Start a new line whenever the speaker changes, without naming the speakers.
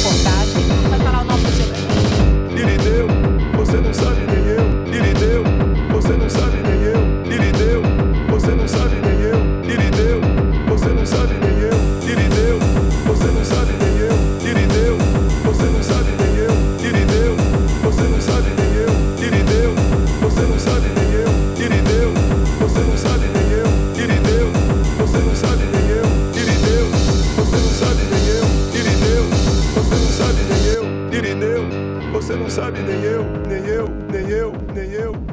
reportagem, vai falar o nome do seu filho.
Irineu, você não sabe nem eu. Irineu, você não sabe nem eu. Irineu, você não sabe nem eu. Irineu, você não sabe nem eu. Irineu, você não sabe nem eu. Irineu, você não sabe nem eu. Irineu, você não sabe nem eu. Irineu, você não sabe nem eu. Irineu, você não sabe nem eu. Irineu, você não sabe nem eu. Irineu, você não sabe nem eu. Irineu, você não sabe nem eu. Irineu, você não sabe nem eu, nem eu, nem eu, nem eu.